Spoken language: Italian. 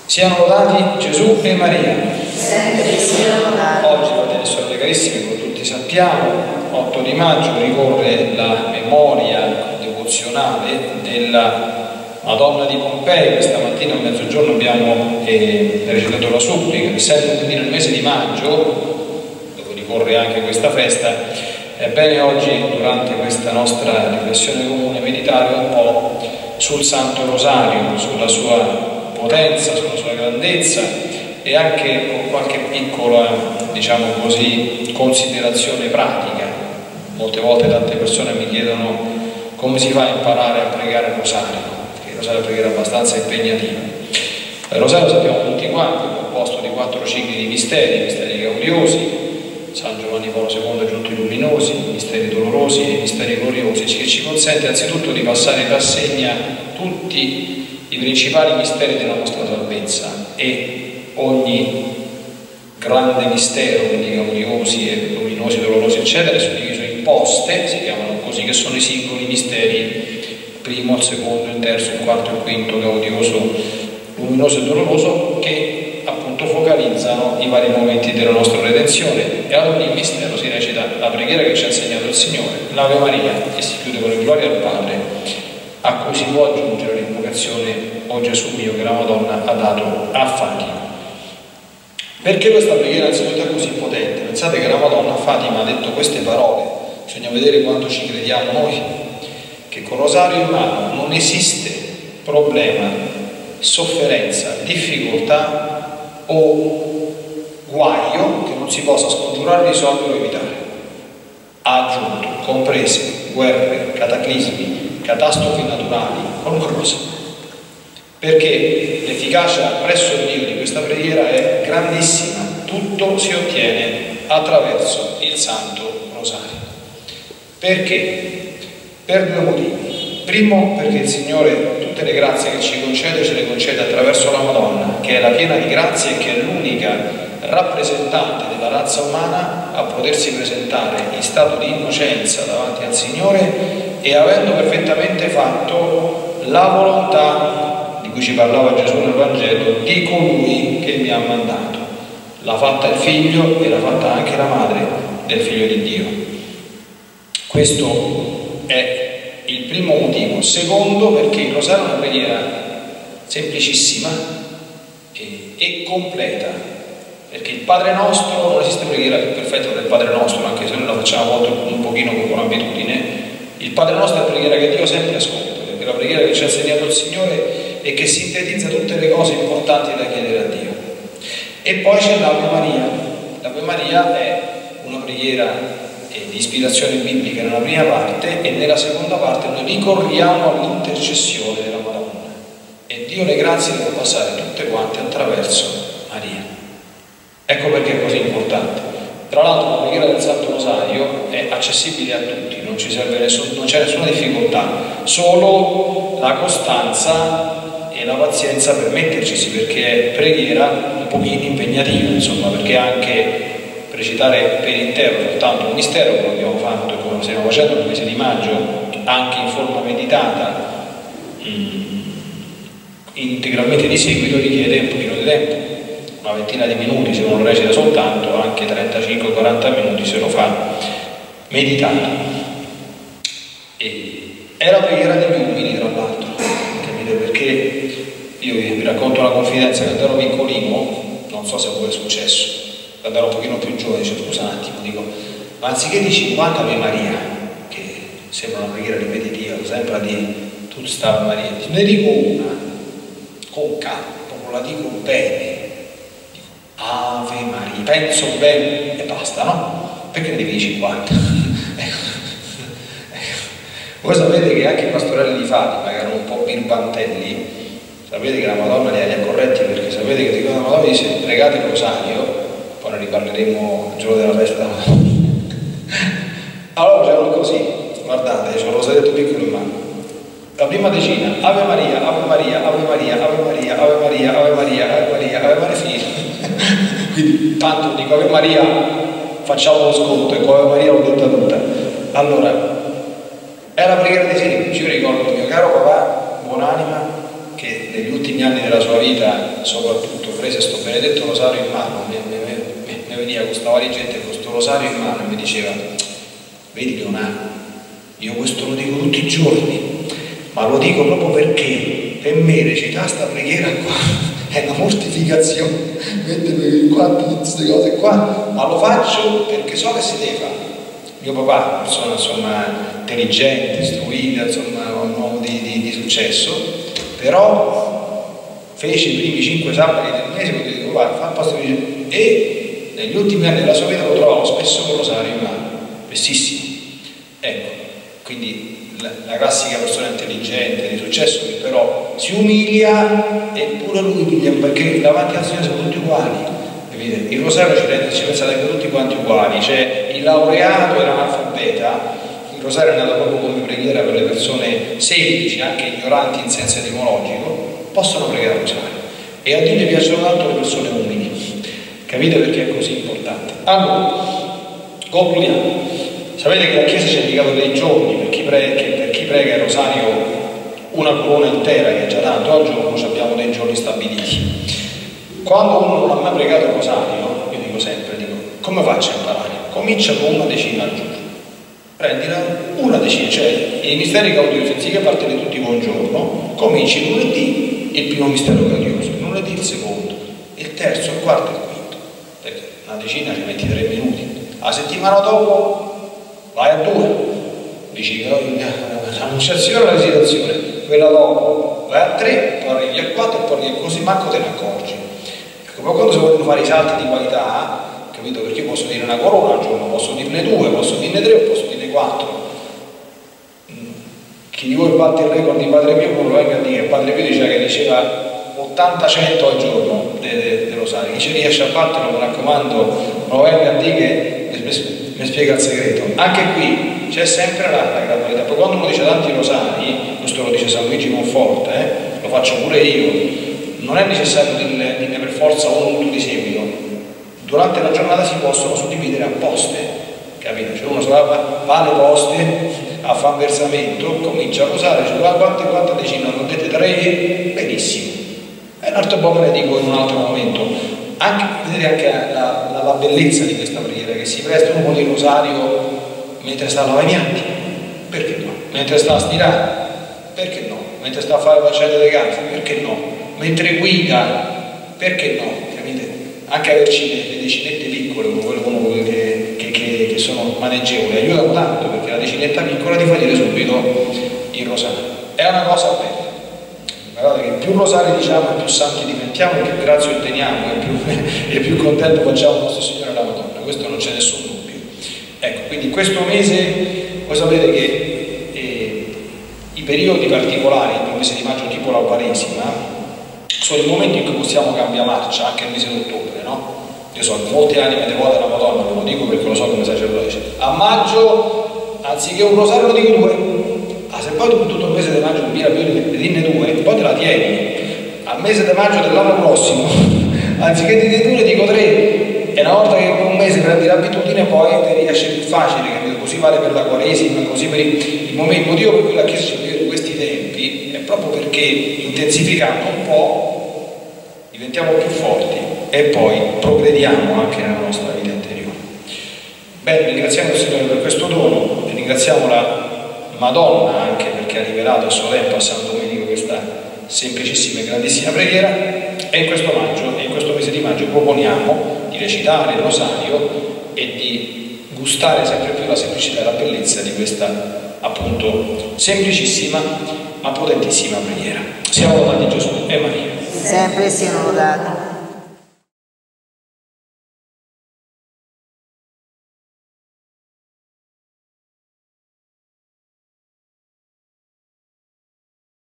Siano lodati Gesù e Maria. Sempre siano lodati. Oggi, fratelli e sorelle carissimi, come tutti sappiamo, 8 di maggio ricorre la memoria devozionale della Madonna di Pompei. Questa mattina a mezzogiorno abbiamo recitato la supplica. Essendo quindi nel mese di maggio, dove ricorre anche questa festa, è bene oggi, durante questa nostra riflessione comune, meditare un po' sul Santo Rosario, sulla sua potenza, sulla sua grandezza e anche con qualche piccola, diciamo così, considerazione pratica. Molte volte tante persone mi chiedono come si fa a imparare a pregare il rosario, perché il rosario è una preghiera abbastanza impegnativa. Il rosario sappiamo tutti quanti, è composto di 4 cicli di misteri gaudiosi, San Giovanni Paolo II giunti luminosi, misteri dolorosi e misteri gloriosi, che ci consente anzitutto di passare in rassegna tutti i principali misteri della nostra salvezza, e ogni grande mistero, quindi gaudiosi e luminosi, dolorosi eccetera, è suddiviso in poste, si chiamano così, che sono i singoli misteri, il primo, il secondo, il terzo, il quarto, il quinto, gaudioso, luminoso e doloroso, che appunto focalizzano i vari momenti della nostra redenzione. E ad ogni mistero si recita la preghiera che ci ha insegnato il Signore, l'Ave Maria, e si chiude con il Gloria al Padre, a cui si può aggiungere l'invocazione O Gesù mio che la Madonna ha dato a Fatima. Perché questa preghiera anzitutto è così potente? Pensate che la Madonna a Fatima ha detto queste parole, bisogna vedere quanto ci crediamo noi, che con rosario in mano non esiste problema, sofferenza, difficoltà o guaio che non si possa scongiurare, risolvere o evitare. Ha aggiunto, comprese guerre, cataclismi, catastrofi naturali, qualunque cosa, perché l'efficacia presso Dio di questa preghiera è grandissima. Tutto si ottiene attraverso il Santo Rosario. Perché? Per 2 motivi. Primo, perché il Signore tutte le grazie che ci concede ce le concede attraverso la Madonna, che è la piena di grazie e che è l'unica rappresentante della razza umana a potersi presentare in stato di innocenza davanti al Signore, e avendo perfettamente fatto la volontà di cui ci parlava Gesù nel Vangelo, di colui che mi ha mandato. L'ha fatta il figlio e l'ha fatta anche la madre del figlio di Dio. Questo è il primo motivo. Secondo, perché il rosario è una preghiera semplicissima e completa, perché il Padre Nostro, non esiste preghiera più perfetta del Padre Nostro, anche se noi la facciamo a volte un pochino con abitudine. Il Padre Nostro è la preghiera che Dio sempre ascolta, perché è la preghiera che ci ha insegnato il Signore e che sintetizza tutte le cose importanti da chiedere a Dio. E poi c'è l'Ave Maria. L'Ave Maria è una preghiera di ispirazione biblica nella prima parte, e nella seconda parte noi ricorriamo all'intercessione della Madonna, e Dio le grazie le può passare tutte quante attraverso Maria. Ecco perché è così importante. Tra l'altro la preghiera del Santo Rosario è accessibile a tutti, non c'è nessuna difficoltà, solo la costanza e la pazienza per metterci, perché è preghiera un pochino impegnativa, insomma, perché anche recitare per intero soltanto un mistero, come abbiamo fatto e come stiamo facendo nel mese di maggio, anche in forma meditata, integralmente di seguito, richiede un pochino di tempo. Una ventina di minuti se uno lo recita soltanto, anche 35-40 minuti se lo fa meditato. E è la preghiera degli umili, tra l'altro, capite? Perché io vi racconto una confidenza: quando ero piccolino, non so se a voi è successo, quando ero un pochino più giovane, dicevo scusa un attimo, dico, ma anziché di 50 Ave Maria, che sembra una preghiera ripetitiva, sempre di tutta sta Ave Maria, ne dico una con calma, proprio la dico bene. Ave Maria, penso bene e basta, no? Perché ne devi 50? Voi sapete che anche i pastorelli di Fatima, che erano un po' birbantelli, sapete che la Madonna li ha corretti, perché sapete che dicono la Madonna dice pregate il rosario, poi ne riparleremo il giorno della festa della Madonna. Allora facevano così, guardate, c'è un rosarietto piccolo in mano. La prima decina, Ave Maria, Ave Maria, Ave Maria, Ave Maria, Ave Maria, Ave Maria, Ave Maria, Ave Maria, finito. Quindi tanto dico Ave Maria, facciamo lo sconto, e con Ave Maria l'ho detta tutta. Allora, è la preghiera di semplice. Io ricordo il mio caro papà, buonanima, che negli ultimi anni della sua vita domenica soprattutto prese sto benedetto rosario in mano, mi veniva questa valigetta con questo rosario in mano e mi diceva: vedi Leonardo, io questo lo dico tutti i giorni, ma lo dico proprio perché per me recitare sta preghiera qua è una mortificazione, mettermi qua tutte queste cose qua, ma lo faccio perché so che si deve fare. Mio papà, una persona insomma intelligente, istruita, insomma un uomo di successo, però fece i primi 5 sabati del mese, quando dico guarda, fa il pastore, e negli ultimi anni della sua vita lo trovavo spesso con il rosario in mano, spessissimo. Ecco, quindi la classica persona intelligente, di successo, che però si umilia, eppure lui piglia, perché davanti al Signore siamo tutti uguali. Il rosario ci pensa che tutti quanti uguali, cioè il laureato e l'analfabeta, il rosario è nato proprio come preghiera per le persone semplici, anche ignoranti in senso etimologico, possono pregare il rosario, e a Dio gli piacciono tanto le persone umili, capite perché è così importante. Allora, concludiamo. Sapete che la Chiesa ci ha indicato dei giorni per chi prega il rosario una corona intera, che è già tanto al giorno, abbiamo dei giorni stabiliti. Quando uno non ha mai pregato il rosario, io dico sempre, come faccio a imparare? Comincia con una decina al giorno, prendila una decina, cioè i misteri gaudiosi, anziché partire tutti con giorno, cominci lunedì il primo mistero gaudioso, lunedì il secondo, il terzo, il quarto e il quinto, perché una decina ci metti 3 minuti, la settimana dopo vai a 2, dici l'annunciazione e la visitazione, quella dopo vai a 3, poi arrivi a 4 e poi arrivi così, manco te ne accorgi. Ma quando si vogliono fare i salti di qualità, capito? Perché io posso dire una corona al giorno, posso dirne 2, posso dirne 3 o posso dirne 4. Chi di voi batte il record di Padre Pio, non lo venga a dire. Padre Pio diceva che diceva 80-100 al giorno dei rosari. Chi ci riesce a batterlo, mi raccomando, non lo venga a dire che mi spiega il segreto. Anche qui c'è sempre la gradualità. Poi quando uno dice tanti rosari, questo lo dice San Luigi Monforte, lo faccio pure io, non è necessario dirne per forza uno tutto di seguito. Durante la giornata si possono suddividere a poste, capito? Cioè uno va alle poste a fare un versamento, comincia a rosare, cioè quante decine non dite 3, benissimo. E un altro po' me ne dico in un altro momento. Vedete anche la bellezza di questa preghiera, che si presta uno con il rosario mentre sta a lavare i piatti, perché no? Mentre sta a stirare, perché no? Mentre sta a fare la cena delle case, perché no? Mentre guida, perché no? Capite? Anche averci le decinette piccole come che sono maneggevoli aiutano tanto, perché la decinetta piccola ti fa dire subito il rosario. È una cosa bella. Guardate che più rosari diciamo e più santi diventiamo, e più grazia otteniamo e più contento facciamo il nostro Signore e la Madonna. Questo non c'è nessun dubbio. Ecco, quindi questo mese voi sapete che i periodi particolari, il mese di maggio tipo la Quaresima, sono il momento in cui possiamo cambiare marcia, anche il mese di ottobre, no? Io so che molte anime devote alla Madonna, ve lo dico perché lo so come sacerdote, a maggio, anziché un rosario, lo dico 2. Se poi tu tutto il mese di maggio ne dirne 2, poi te la tieni. Al mese di maggio dell'anno prossimo, anziché dire 2, ne dico 3. E una volta che per un mese prendi l'abitudine, poi ti riesce più facile, capito? Così vale per la Quaresima, così per il momento. Il motivo per cui la Chiesa ci vive questi tempi è proprio perché intensificando un po' diventiamo più forti e poi progrediamo anche nella nostra vita interiore. Bene, ringraziamo il Signore per questo dono, e ringraziamo la Madonna anche perché ha rivelato a suo tempo a San Domenico questa semplicissima e grandissima preghiera, e in questo mese di maggio proponiamo di recitare il rosario e di gustare sempre più la semplicità e la bellezza di questa appunto semplicissima ma potentissima preghiera. Siamo lodati Gesù e Maria. Sempre siano lodati.